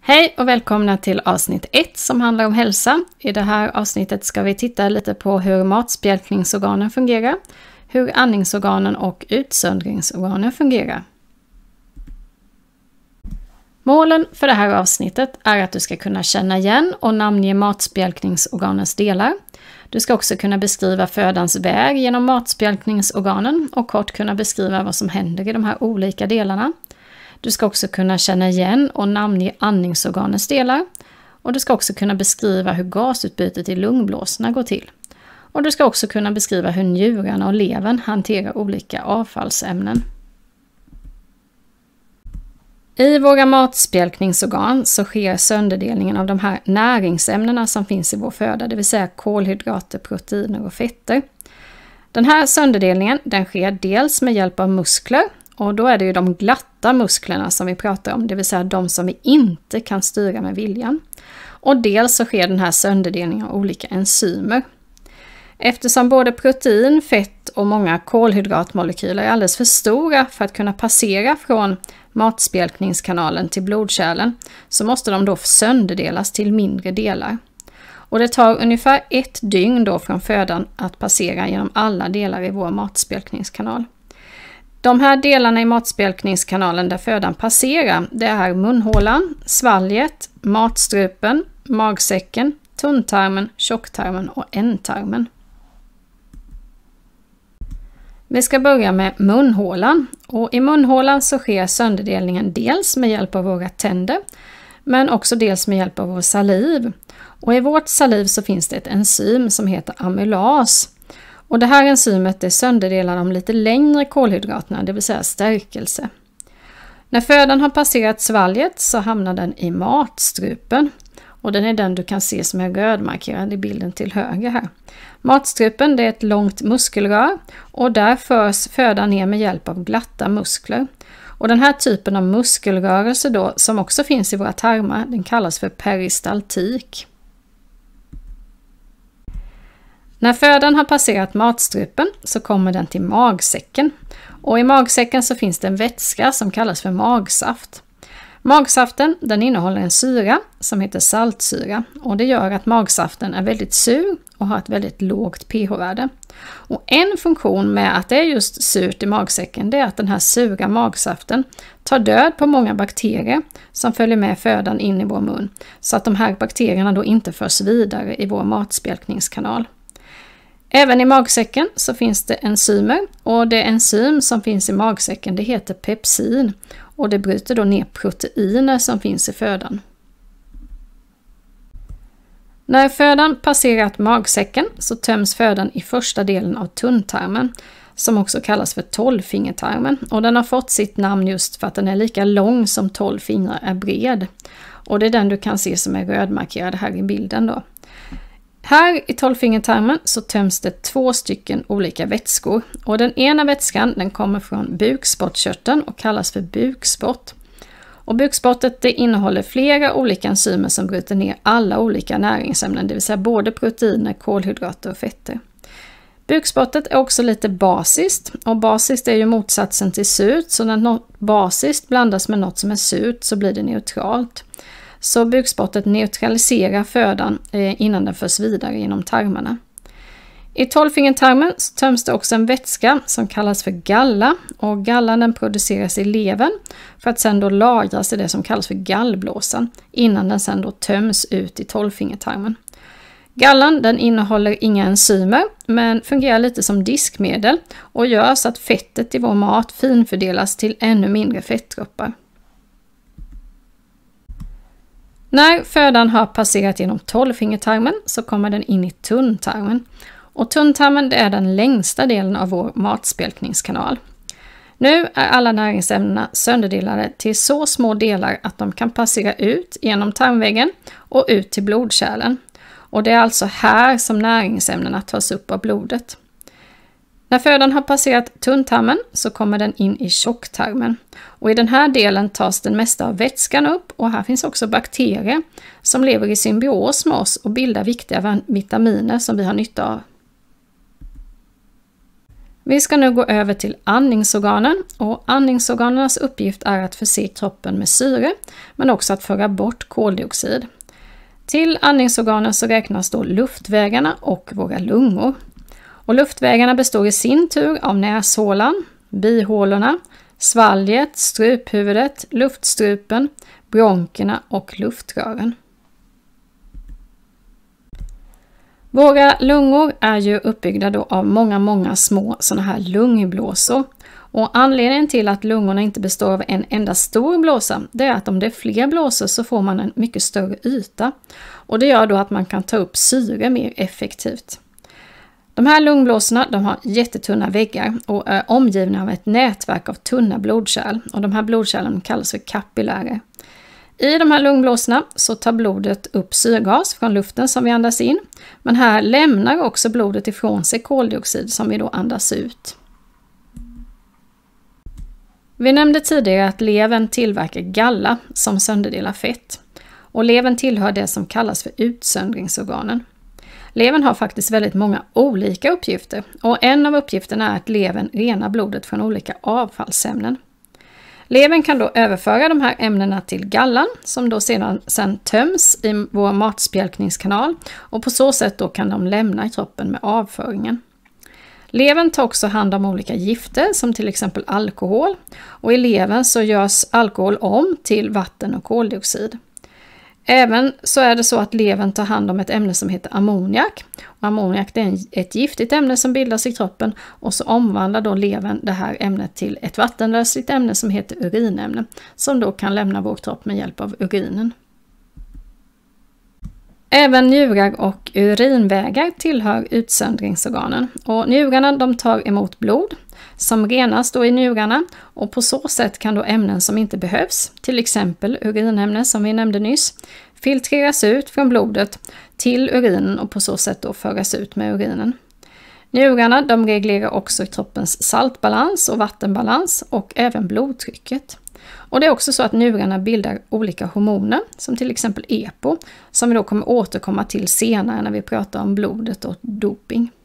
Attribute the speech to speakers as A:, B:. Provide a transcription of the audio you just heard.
A: Hej och välkomna till avsnitt 1 som handlar om hälsa. I det här avsnittet ska vi titta lite på hur matspjälkningsorganen fungerar, hur andningsorganen och utsöndringsorganen fungerar. Målen för det här avsnittet är att du ska kunna känna igen och namnge matspjälkningsorganens delar. Du ska också kunna beskriva födans väg genom matspjälkningsorganen och kort kunna beskriva vad som händer i de här olika delarna. Du ska också kunna känna igen och namnge andningsorganens delar. Och du ska också kunna beskriva hur gasutbytet i lungblåsorna går till. Och du ska också kunna beskriva hur njurarna och levern hanterar olika avfallsämnen. I våra matspjälkningsorgan så sker sönderdelningen av de här näringsämnena som finns i vår föda, det vill säga kolhydrater, proteiner och fetter. Den här sönderdelningen den sker dels med hjälp av muskler. Och då är det ju de glatta musklerna som vi pratar om, det vill säga de som vi inte kan styra med viljan. Och dels så sker den här sönderdelningen av olika enzymer. Eftersom både protein, fett och många kolhydratmolekyler är alldeles för stora för att kunna passera från matspjälkningskanalen till blodkärlen så måste de då sönderdelas till mindre delar. Och det tar ungefär 1 dygn då från födan att passera genom alla delar i vår matspjälkningskanal. De här delarna i matspjälkningskanalen där födan passerar, det är munhålan, svalget, matstrupen, magsäcken, tunntarmen, tjocktarmen och ändtarmen. Vi ska börja med munhålan och i munhålan så sker sönderdelningen dels med hjälp av våra tänder men också dels med hjälp av vår saliv. Och i vårt saliv så finns det ett enzym som heter amylas. Och det här enzymet det sönderdelar de lite längre kolhydraterna, det vill säga stärkelse. När födan har passerat svalget så hamnar den i matstrupen. Och den är den du kan se som är rödmarkerad i bilden till höger här. Matstrupen det är ett långt muskelrör och där förs födan ner med hjälp av glatta muskler. Och den här typen av muskelrörelse då som också finns i våra tarmar, den kallas för peristaltik. När födan har passerat matstrupen så kommer den till magsäcken. Och i magsäcken så finns det en vätska som kallas för magsaft. Magsaften den innehåller en syra som heter saltsyra. Och det gör att magsaften är väldigt sur och har ett väldigt lågt pH-värde. Och en funktion med att det är just surt i magsäcken det är att den här sura magsaften tar död på många bakterier som följer med födan in i vår mun. Så att de här bakterierna då inte förs vidare i vår matspjälkningskanal. Även i magsäcken så finns det enzymer och det enzym som finns i magsäcken det heter pepsin och det bryter då ner proteiner som finns i födan. När födan passerat magsäcken så töms födan i första delen av tunntarmen som också kallas för 12-fingertarmen och den har fått sitt namn just för att den är lika lång som 12 fingrar är bred. Och det är den du kan se som är rödmarkerad här i bilden då. Här i 12-fingertarmen så töms det 2 stycken olika vätskor och den ena vätskan den kommer från bukspottkörteln och kallas för bukspott. Och bukspottet det innehåller flera olika enzymer som bryter ner alla olika näringsämnen, det vill säga både proteiner, kolhydrater och fetter. Bukspottet är också lite basiskt och basiskt är ju motsatsen till surt så när något basiskt blandas med något som är surt så blir det neutralt. Så bukspottet neutraliserar födan innan den förs vidare genom tarmarna. I 12-fingertarmen så töms det också en vätska som kallas för galla och gallan den produceras i levern för att sedan då lagras i det som kallas för gallblåsan innan den sedan då töms ut i 12-fingertarmen. Gallan den innehåller inga enzymer men fungerar lite som diskmedel och gör så att fettet i vår mat finfördelas till ännu mindre fettdroppar. När födan har passerat genom 12-fingertarmen så kommer den in i tunntarmen. Och tunntarmen det är den längsta delen av vår matspjälkningskanal. Nu är alla näringsämnena sönderdelade till så små delar att de kan passera ut genom tarmväggen och ut till blodkärlen. Och det är alltså här som näringsämnena tas upp av blodet. När födan har passerat tunntarmen så kommer den in i tjocktarmen. Och i den här delen tas den mesta av vätskan upp och här finns också bakterier som lever i symbios med oss och bildar viktiga vitaminer som vi har nytta av. Vi ska nu gå över till andningsorganen, och andningsorganens uppgift är att förse kroppen med syre men också att föra bort koldioxid. Till andningsorganen så räknas då luftvägarna och våra lungor. Och luftvägarna består i sin tur av näshålan, bihålorna, svalget, struphuvudet, luftstrupen, bronkerna och luftrören. Våra lungor är ju uppbyggda då av många små sådana här lungblåsor. Och anledningen till att lungorna inte består av en enda stor blåsa, det är att om det är fler blåsor så får man en mycket större yta. Och det gör då att man kan ta upp syre mer effektivt. De här lungblåsorna, de har jättetunna väggar och är omgivna av ett nätverk av tunna blodkärl. Och de här blodkärlen kallas för kapillärer. I de här lungblåsorna så tar blodet upp syrgas från luften som vi andas in. Men här lämnar också blodet ifrån sig koldioxid som vi då andas ut. Vi nämnde tidigare att levern tillverkar galla som sönderdelar fett. Och levern tillhör det som kallas för utsöndringsorganen. Levern har faktiskt väldigt många olika uppgifter, och en av uppgifterna är att levern renar blodet från olika avfallsämnen. Levern kan då överföra de här ämnena till gallan som då sedan töms i vår matspjälkningskanal, och på så sätt då kan de lämna kroppen med avföringen. Levern tar också hand om olika gifter som till exempel alkohol, och i levern så görs alkohol om till vatten och koldioxid. Även så är det så att levern tar hand om ett ämne som heter ammoniak. Ammoniak är ett giftigt ämne som bildas i kroppen, och så omvandlar då levern det här ämnet till ett vattenlösligt ämne som heter urinämne, som då kan lämna vår kropp med hjälp av urinen. Även njurar och urinvägar tillhör utsöndringsorganen, och njurarna de tar emot blod som renas då i njurarna, och på så sätt kan då ämnen som inte behövs, till exempel urinämnen som vi nämnde nyss, filtreras ut från blodet till urinen och på så sätt då föras ut med urinen. Njurarna de reglerar också kroppens saltbalans och vattenbalans och även blodtrycket. Och det är också så att njurarna bildar olika hormoner som till exempel EPO, som vi då kommer återkomma till senare när vi pratar om blodet och doping.